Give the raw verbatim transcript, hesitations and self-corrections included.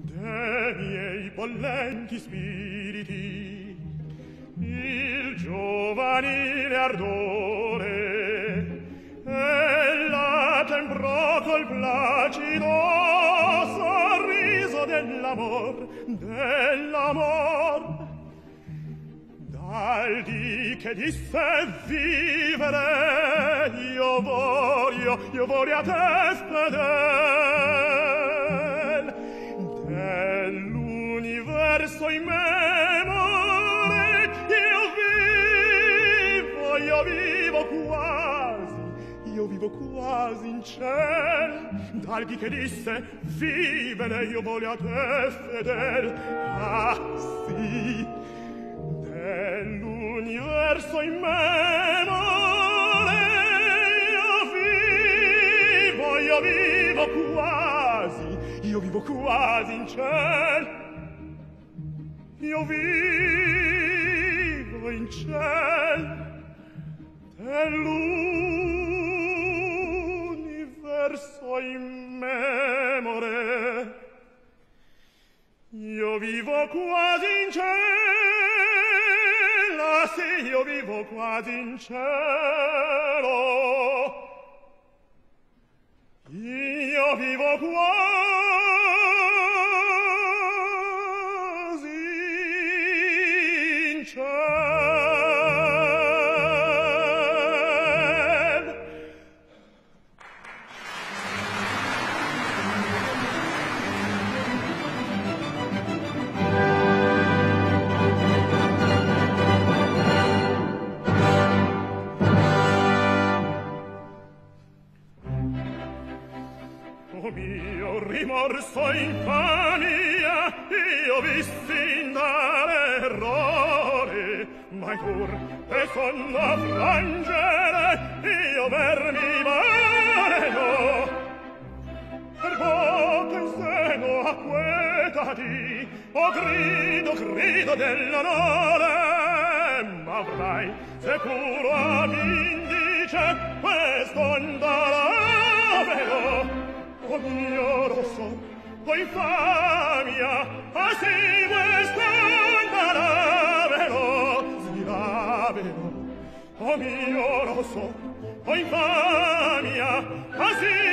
de miei bollenti spiriti il giovanile ardore e la temprò col placido sorriso dell'amor, dell'amor. Dal dì che disse vivere io voglio, io voglio a te fedel dell'universo in memore io vivo, io vivo quasi, io vivo quasi in ciel. Dal dì che disse vivere io voglio a te fedel, ah sì, dell'universo in memore io vivo, io vivo quasi, io vivo quasi in ciel, io vivo in ciel dell'universo in memore io vivo quasi in cielo, sì, io vivo quasi in cielo, io vivo quasi in cielo. O mio rimorso infamia, io vissi dall'errore, ma pur e sonno frangere, io vermi maleno. Per poco in seno acquetati, o grido, grido dell'onore, ma avrai sicuro a m'indice quest'onda lavero. O mio rosso, o infamia, ah sì, quest'onda lavero, sì lavero. O mio rosso, o infamia, ah sì,